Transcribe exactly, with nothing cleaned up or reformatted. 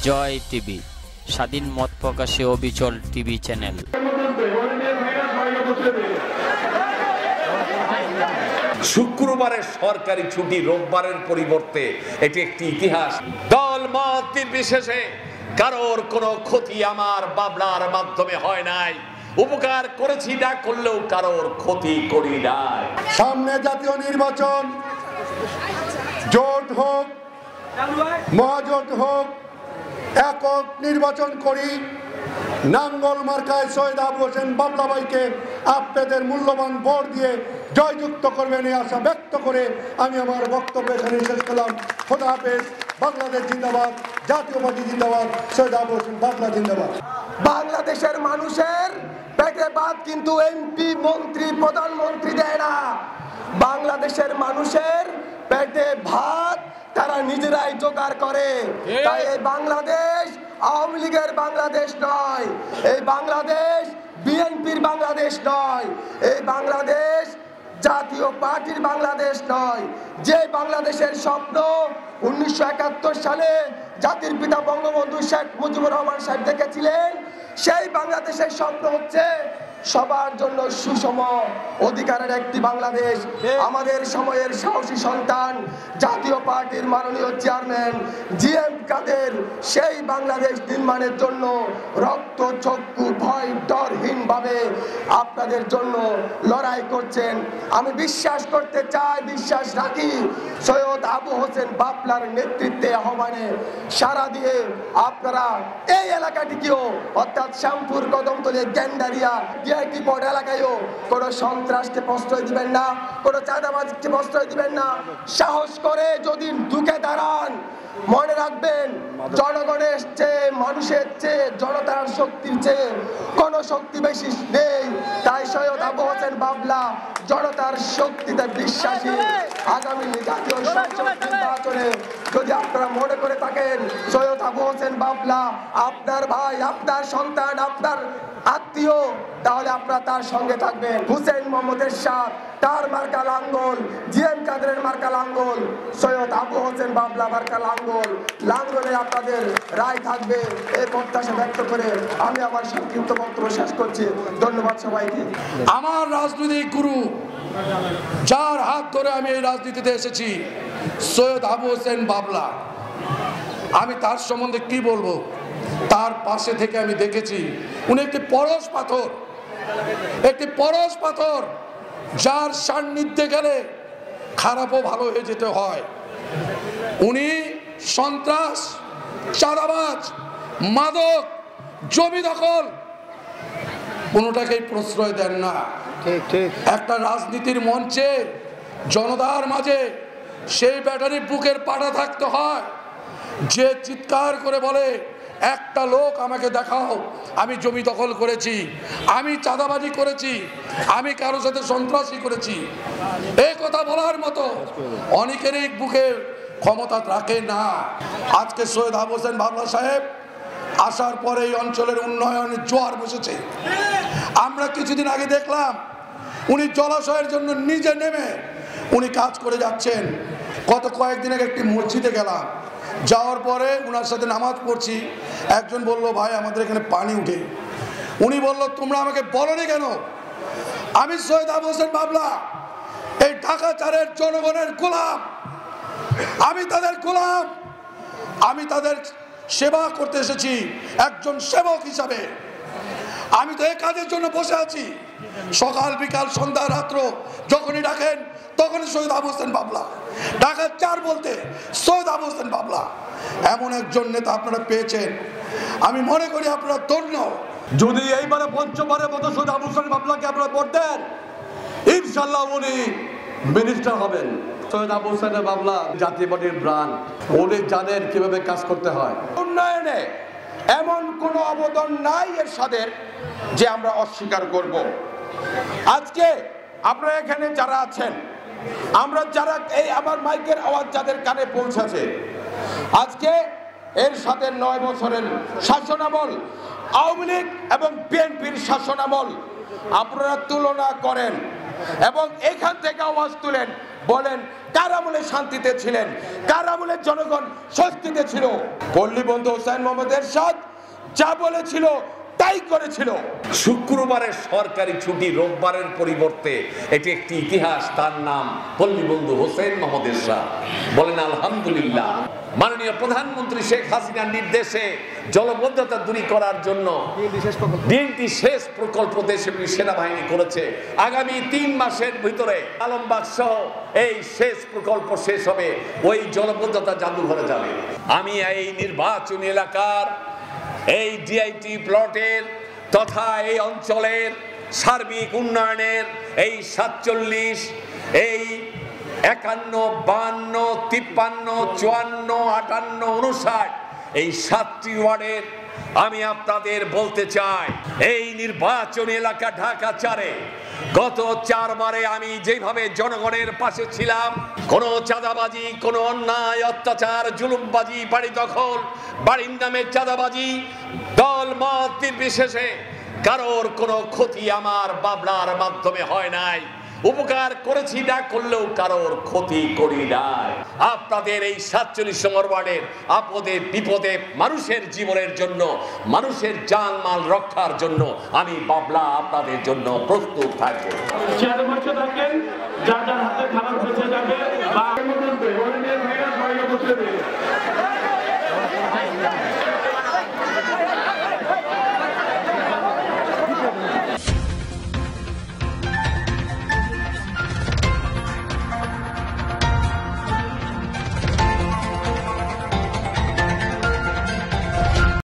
জয় TV, স্বাধীন মত প্রকাশে অবিচল টিভি চ্যানেল। শুক্রবারের সরকারি ছুটি রোববারের পরিবর্তে এটি একটি ইতিহাস। দল মত নির্বিশেষে কারোর কোনো ক্ষতি আমার বাবলার মাধ্যমে হয় নাই। উপকার করেছি না করলেও কারোর ক্ষতি করি নাই। সামনে জাতীয় নির্বাচন, জোট হোক মহাজোট হোক, একক নির্বাচন করি। নাঙ্গল মার্কায় সৈয়দ আবু হোসেন বাবলা ভাইকে আপনাদের মূল্যবান ভোট দিয়ে জয়যুক্ত করবেন এই আশা ব্যক্ত করে আমি আমার বক্তব্য এখানে শেষ করলাম। খোদা হাফেজ। বাংলাদেশ জিন্দাবাদ, জাতীয় পার্টি জিন্দাবাদ, সৈয়দ আবু হোসেন বাবলা জিন্দাবাদ। বাংলাদেশের মানুষের পেটে ভাত কিন্তু এমপি, মন্ত্রী, প্রধানমন্ত্রী দেয় না। বাংলাদেশের মানুষের পেটে ভাত তারা নিজেরাই জোগাড় করে। তাই এই বাংলাদেশ আওয়ামী লীগের বাংলাদেশ নয়, এই বাংলাদেশ বিএনপির বাংলাদেশ নয়, এই বাংলাদেশ জাতীয় পার্টির বাংলাদেশ নয়। যে বাংলাদেশের স্বপ্ন উনিশশো একাত্তর সালে জাতির পিতা বঙ্গবন্ধু শেখ মুজিবুর রহমান সাহেব দেখেছিলেন, সেই বাংলাদেশের স্বপ্ন হচ্ছে সবার জন্য সুষম অধিকারের একটি বাংলাদেশ। আমাদের সময়ের সাহসী সন্তান জাতীয় পার্টির মাননীয় চেয়ারম্যান জি এম কাদের সেই বাংলাদেশ নির্মাণের জন্য রক্ত চক্ষু ভয় ডরহীন ভাবে আপনাদের জন্য লড়াই করছেন। আমি বিশ্বাস করতে চাই, বিশ্বাস রাখি, সৈয়দ আবু হোসেন বাবলার নেতৃত্বে আহ্বানে সারা দিয়ে আপনারা এই এলাকাটিকেও অর্থাৎ শ্যামপুর, কদমতলী, গেন্ডারিয়া, ডিআইটি বোর্ড এলাকায়ও কোনো সন্ত্রাসকে প্রশ্রয় দিবেন না, কোনো চাঁদাবাজকে প্রশ্রয় দিবেন না। সাহস করে যদি ঢুকে দাঁড়ান, মনে রাখবেন জনগণের চেয়ে, মানুষের চেয়ে, জনতার শক্তির চেয়ে কোনো শক্তি বেশি নেই। তাই সৈয়দ আবু হোসেন বাবলা জনতার শক্তিতে বিশ্বাসী। আগামী জাতীয় সংসদ নির্বাচনে যদি আপনারা মনে করে থাকেন সৈয়দ আবু হোসেন বাবলা আপনার ভাই, আপনার সন্তান, আপনার আত্মীয়, তাহলে আপনারা তার সঙ্গে থাকবেন। হুসেন মোহাম্মদ এরশাদ তার মার্কা লাঙ্গল, জি এম কাদেরের মার্কা লাঙ্গল, সৈয়দ আবু হোসেন বাবলা মার্কা লাঙ্গল, লাঙ্গলে আপনাদের রায় থাকবে এই প্রত্যাশা ব্যক্ত করে আমি আমার সংক্ষিপ্ত বক্তব্য শেষ করছি। ধন্যবাদ সবাইকে। আমার রাজনৈতিক গুরু, যার হাত ধরে আমি এই রাজনীতিতে এসেছি, সৈয়দ আবু হোসেন বাবলা। আমি তার সম্বন্ধে কি বলবো? তার পাশে থেকে আমি দেখেছি উনি একটি পরশ পাথর, একটি পরশ পাথর যার সান্নিধ্যে গেলে খারাপও ভালো হয়ে যেতে হয়। উনি সন্ত্রাস, চাঁদাবাজ, মাদক, জমি দখল কোনোটাকেই প্রশ্রয় দেন না। একটা রাজনীতির মঞ্চে জনতার মাঝে সেই ব্যাটারি বুকের পাটা থাকতে হয় যে চিৎকার করে বলে, একটা লোক আমাকে দেখাও আমি জমি দখল করেছি, আমি চাঁদাবাজি করেছি, আমি কারো সাথে সন্ত্রাসী করেছি। এই কথা বলার মতো অনেকেরই বুকে ক্ষমতা রাখে না। আজকে সৈয়দ আবু হোসেন বাবলা সাহেব আসার পরে এই অঞ্চলের উন্নয়নের জোয়ার বসেছে। আমরা কিছুদিন আগে দেখলাম উনি জলাশয়ের জন্য নিজে নেমে উনি কাজ করে যাচ্ছেন। গত কয়েকদিন আগে একটি মসজিদে গেলাম, যাওয়ার পরে ওনার সাথে নামাজ পড়ছি। একজন বলল, ভাই আমাদের এখানে পানি উঠে। উনি বলল, তোমরা আমাকে বলনি কেন? আমি সৈয়দ আবু হোসেন বাবলা এই ঢাকা চারের জনগণের গোলাম, আমি তাদের গোলাম, আমি তাদের সেবা করতে এসেছি একজন সেবক হিসাবে। আমি তো এই কাজের জন্য বসে আছি। সকাল বিকাল সন্ধ্যা রাত্র যখনই ডাকেন তখনই সৈয়দ আবু হোসেন বাবলা। ঢাকা চার বলতে সৈয়দ আবু হোসেন বাবলা। এমন একজন নেতা আপনারা পেয়েছেন, আমি মনে করি আপনারা ধন্য। যদি এইবারে পঞ্চমবারের মতো সৈয়দ আবু হোসেন বাবলাকে আপনারা ভোট দেন, ইনশাল্লাহ উনি মিনিস্টার হবেন। সৈয়দ আবু হোসেন বাবলা জাতীয় পার্টির প্রাণ, উনি জানেন কিভাবে কাজ করতে হয়। উন্নয়নে এমন কোন অবদান নাই এরশাদের যে আমরা অস্বীকার করব। আজকে আপনারা এখানে যারা আছেন, আমরা যারা এই আমার মাইকের আওয়াজ যাদের কানে পৌঁছেছে, আজকে এরশাদের নয় বছরের শাসনামল, আওয়ামী লীগ এবং বিএনপির শাসনামল আপনারা তুলনা করেন। এবং এখান থেকে আওয়াজ তুলেন, বলেন কার আমলে শান্তিতে ছিলেন, কার আমলে জনগণ স্বস্তিতে ছিল। পল্লী বন্ধু হোসেন মোহাম্মদ এরশাদ যা বলেছিল তাই করেছিল। শুক্রবারের সরকারি ছুটি রোববারের পরিবর্তে এটি একটি ইতিহাস। তার নাম পল্লী বন্ধু হোসেন মোহাম্মদ এরশাদ। বলেন আলহামদুলিল্লাহ। মাননীয় প্রধানমন্ত্রী শেখ হাসিনার নির্দেশে জলবদ্ধতা দূরী করার জন্য বিএনপি শেষ প্রকল্প দেশে সেনাবাহিনী করেছে। আগামী তিন মাসের ভিতরে আলমবাগ সহ এই শেষ প্রকল্প শেষ হবে, ওই জলবদ্ধতা জাদুঘরে যাবে। আমি এই নির্বাচনী এলাকার এই ডিআইটি প্লটের তথা এই অঞ্চলের সার্বিক উন্নয়নের এই সাতচল্লিশ, এই একান্ন, বান্ন, তিপ্পান্ন, চুয়ান্ন, আটান্ন, উনষাট এই সাতটি ওয়ার্ডের আমি আপনাদের বলতে চাই, এই নির্বাচনী এলাকা ঢাকা চারে গত চারবারে আমি যেভাবে জনগণের পাশে ছিলাম, কোন চাঁদাবাজি, কোন অন্যায়, অত্যাচার, জুলুমবাজি, বাড়ি দখল, বাড়ির নামে চাঁদাবাজি, দল মত নির্বিশেষে কারোর কোনো ক্ষতি আমার বাবলার মাধ্যমে হয় নাই। উপকার করেছি না করলেও কারোর ক্ষতি করি নাই। আপনাদের এই সাতচল্লিশ নম্বর ওয়ার্ডের আপদে বিপদে মানুষের জীবনের জন্য, মানুষের জানমাল রক্ষার জন্য আমি বাবলা আপনাদের জন্য প্রস্তুত থাকবো। চেয়ারে বসে থাকেন, যার যার হাতে খাবার বেঁচে যাবে বা